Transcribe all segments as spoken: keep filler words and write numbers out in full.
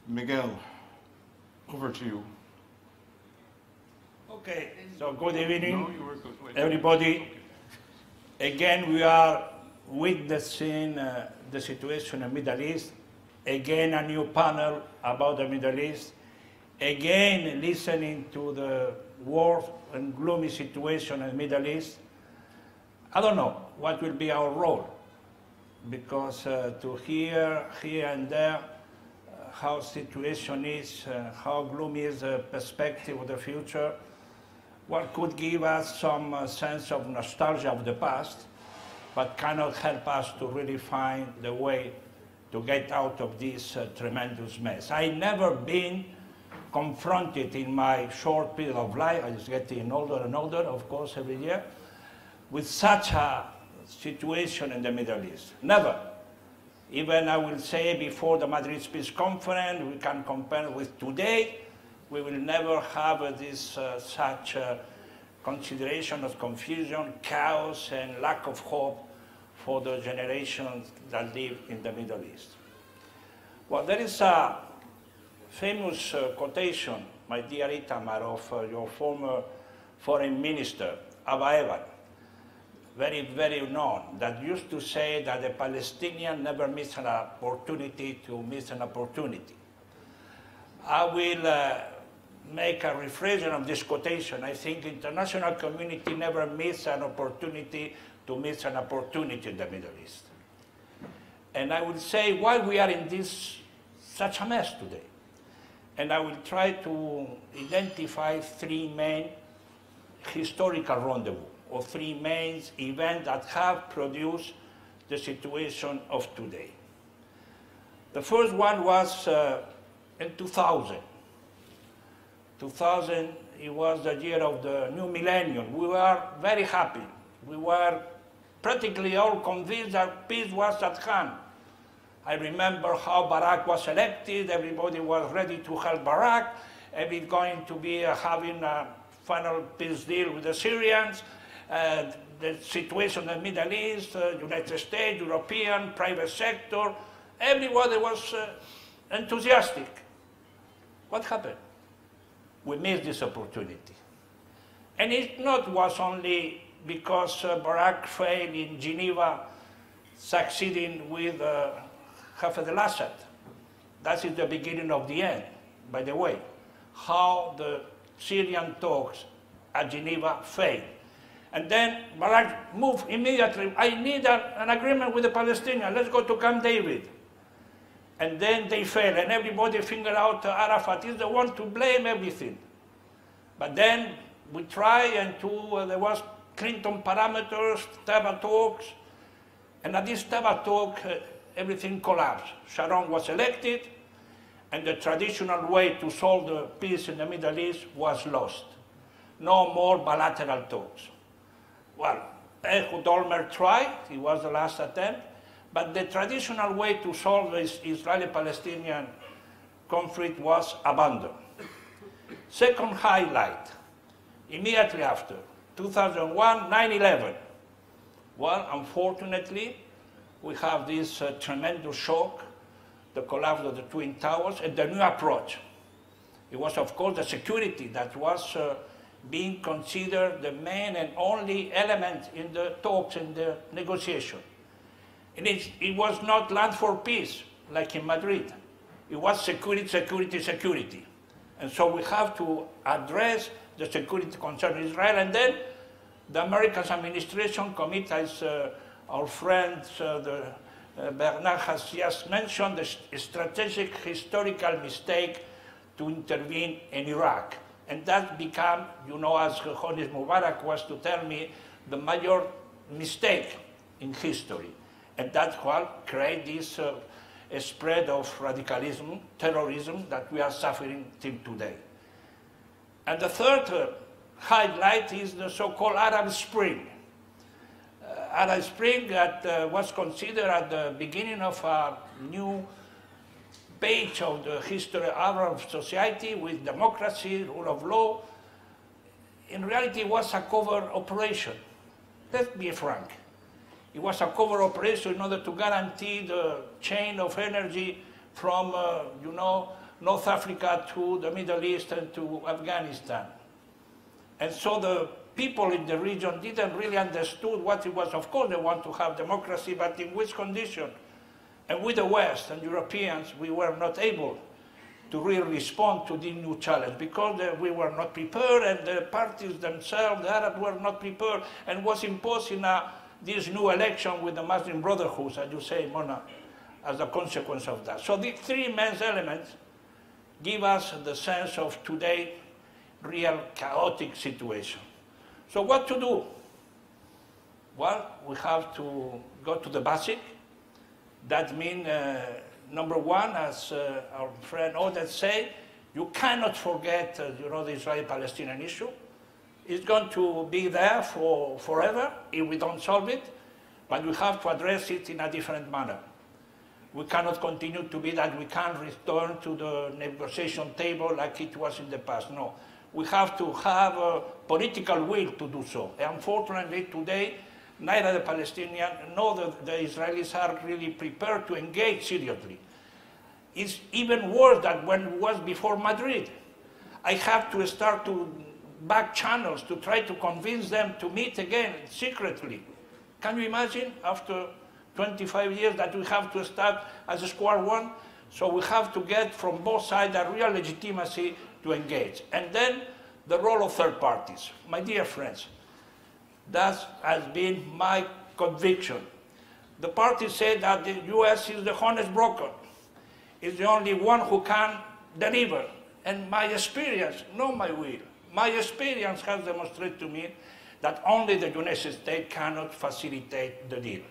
Miguel, over to you. Okay, so good evening, No, you were good. Wait. everybody. Again, we are witnessing uh, the situation in the Middle East. Again, a new panel about the Middle East. Again, listening to the war and gloomy situation in the Middle East. I don't know what will be our role, because uh, to hear here and there uh, how situation is, uh, how gloomy is the perspective of the future, what could give us some uh, sense of nostalgia of the past, but cannot help us to really find the way to get out of this uh, tremendous mess. I never been confronted in my short period of life, I was getting older and older, of course, every year, with such a situation in the Middle East. Never. Even I will say before the Madrid Peace Conference, we can compare with today, we will never have uh, this uh, such uh, consideration of confusion, chaos, and lack of hope for the generations that live in the Middle East. Well, there is a famous uh, quotation, my dear Itamar, of uh, your former foreign minister, Abba Eban, very, very known, that used to say that the Palestinian never miss an opportunity to miss an opportunity. I will uh, make a rephrasing of this quotation. I think the international community never miss an opportunity to miss an opportunity in the Middle East. And I will say why we are in this such a mess today. And I will try to identify three main historical rendezvous, or three main events that have produced the situation of today. The first one was uh, in two thousand. two thousand, it was the year of the new millennium. We were very happy. We were practically all convinced that peace was at hand. I remember how Barak was elected. Everybody was ready to help Barak. And we're going to be uh, having a final peace deal with the Syrians. Uh, the situation in the Middle East, uh, United States, European, private sector, everybody was uh, enthusiastic. What happened? We missed this opportunity. And it not was only because uh, Barak failed in Geneva, succeeding with uh, Hafez al-Assad. That is the beginning of the end, by the way. How the Syrian talks at Geneva failed. And then Barak moved immediately. I need a, an agreement with the Palestinians. Let's go to Camp David. And then they failed, and everybody figured out uh, Arafat is the one to blame everything. But then we try, and to, uh, there was Clinton parameters, Taba talks, and at this Taba talk, uh, everything collapsed. Sharon was elected, and the traditional way to solve the peace in the Middle East was lost. No more bilateral talks. Well, Ehud Olmert tried, it was the last attempt, but the traditional way to solve this Israeli-Palestinian conflict was abandoned. Second highlight, immediately after, two thousand one, nine eleven. Well, unfortunately, we have this uh, tremendous shock, the collapse of the Twin Towers, and the new approach. It was, of course, the security that was uh, being considered the main and only element in the talks and the negotiation. And it, it was not land for peace, like in Madrid. It was security, security, security. And so we have to address the security concern in Israel. And then the American administration commit, as uh, our friend uh, the, uh, Bernard has just mentioned, the strategic historical mistake to intervene in Iraq. And that became, you know, as Hosni Mubarak was to tell me, the major mistake in history. And that's what created this uh, spread of radicalism, terrorism that we are suffering till today. And the third uh, highlight is the so-called Arab Spring. Uh, Arab Spring that uh, was considered at the beginning of a new page of the history of Arab society with democracy, rule of law. In reality, it was a covert operation. Let's be frank. It was a covert operation in order to guarantee the chain of energy from, uh, you know, North Africa to the Middle East and to Afghanistan. And so the people in the region didn't really understood what it was. Of course, they want to have democracy, but in which condition? And with the West and Europeans, we were not able to really respond to the new challenge because uh, we were not prepared, and the parties themselves, the Arabs, were not prepared, and was imposing uh, this new election with the Muslim Brotherhood, as you say, Mona, as a consequence of that. So the three main elements give us the sense of today real chaotic situation. So what to do? Well, we have to go to the basic. That means, uh, number one, as uh, our friend Oded said, you cannot forget uh, you know, the Israeli-Palestinian issue. It's going to be there for forever if we don't solve it, but we have to address it in a different manner. We cannot continue to be that we can't return to the negotiation table like it was in the past. No, we have to have a political will to do so. And unfortunately, today, neither the Palestinians nor the, the Israelis are really prepared to engage seriously. It's even worse than when it was before Madrid. I have to start to back channels to try to convince them to meet again secretly. Can you imagine after twenty-five years that we have to start as a square one? So we have to get from both sides a real legitimacy to engage. And then the role of third parties. My dear friends, that has been my conviction. The parties say that the U S is the honest broker. It's the only one who can deliver. And my experience, not my will, my experience has demonstrated to me that only the United States cannot facilitate the deal.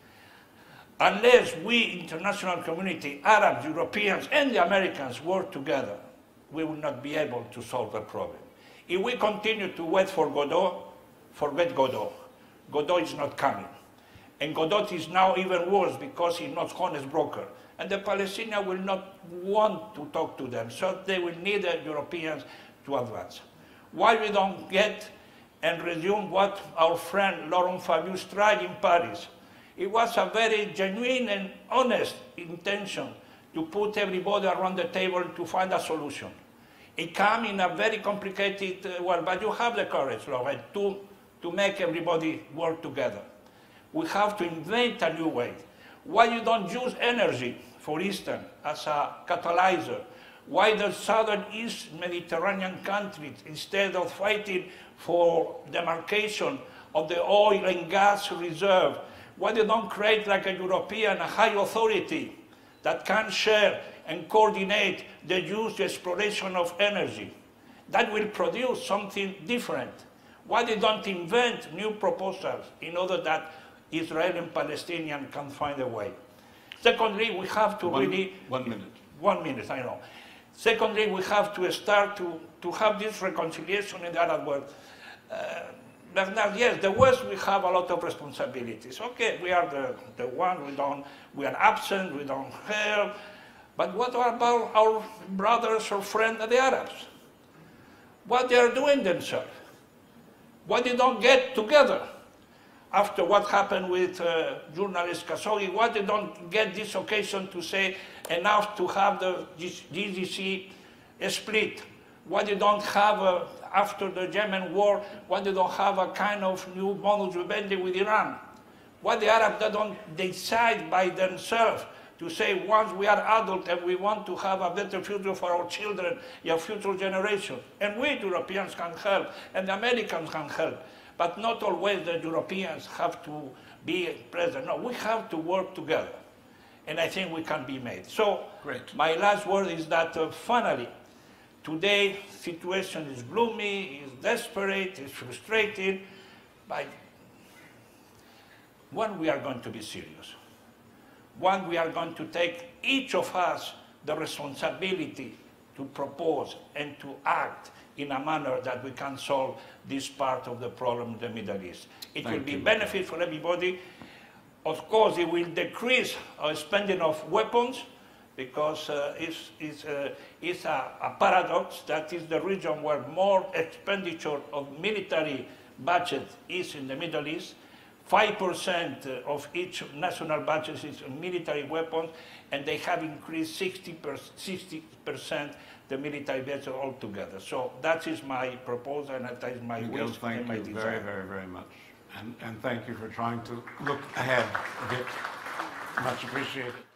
Unless we, international community, Arabs, Europeans, and the Americans work together, we will not be able to solve the problem. If we continue to wait for Godot, forget Godot. Godot is not coming. And Godot is now even worse because he's not honest broker. And the Palestinians will not want to talk to them, so they will need the Europeans to advance. Why we don't get and resume what our friend Laurent Fabius tried in Paris? It was a very genuine and honest intention to put everybody around the table to find a solution. It came in a very complicated uh, well, but you have the courage, Laurent, to, to make everybody work together. We have to invent a new way. Why you don't use energy, for instance, as a catalyzer? Why the southern East Mediterranean countries, instead of fighting for demarcation of the oil and gas reserve, why they don't create like a European a high authority that can share and coordinate the use, the exploration of energy? That will produce something different. Why they don't invent new proposals in order that Israel and Palestinians can find a way? Secondly, we have to one, really... One minute. One minute, I know. Secondly, we have to start to, to have this reconciliation in the Arab world. Uh, Bernard, yes, the West, we have a lot of responsibilities. Okay, we are the, the one, we, don't, we are absent, we don't help. But what about our brothers or friends, the Arabs? What they are doing themselves? Why they don't get together? After what happened with uh, journalist Khashoggi, why they don't get this occasion to say enough to have the G C C split? Why they don't have, a, after the Yemen war, why they don't have a kind of new modus vivendi with Iran? Why the Arabs they don't decide by themselves to say once we are adult and we want to have a better future for our children, your future generation. And we Europeans can help, and the Americans can help. But not always the Europeans have to be present. No, we have to work together. And I think we can be made. So Great. My last word is that uh, finally, today situation is gloomy, is desperate, is frustrated. But when we are going to be serious, when we are going to take each of us the responsibility to propose and to act in a manner that we can solve this part of the problem in the Middle East. It Thank will be you. benefit for everybody. Of course, it will decrease our spending of weapons because uh, it's, it's, uh, it's a, a paradox that is the region where more expenditure of military budget is in the Middle East. five percent of each national budget is military weapons, and they have increased sixty percent the military budget altogether. So that is my proposal, and that is my Miguel, wish thank and my you desire. very, very, very much. And, and thank you for trying to look ahead a bit. Much appreciated.